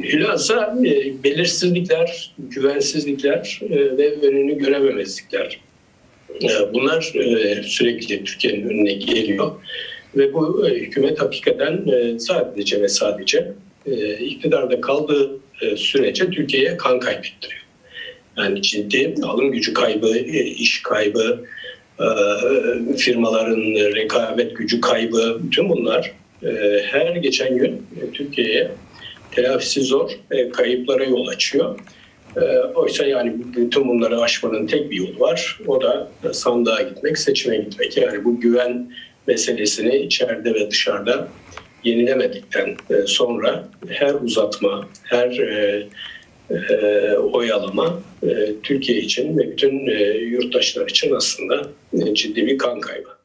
Hülasa belirsizlikler, güvensizlikler ve önünü görememezlikler. Bunlar sürekli Türkiye'nin önüne geliyor. Ve bu hükümet hakikaten sadece ve sadece iktidarda kaldığı sürece Türkiye'ye kan kaybettiriyor. Yani ciddi alım gücü kaybı, iş kaybı, firmaların rekabet gücü kaybı, bütün bunlar her geçen gün Türkiye'ye telafisi zor kayıplara yol açıyor. Oysa yani bütün bunları aşmanın tek bir yolu var. O da sandığa gitmek, seçime gitmek. Yani bu güven meselesini içeride ve dışarıda yenilemedikten sonra her uzatma, her oyalama Türkiye için ve bütün yurttaşlar için aslında ciddi bir kan kaybı.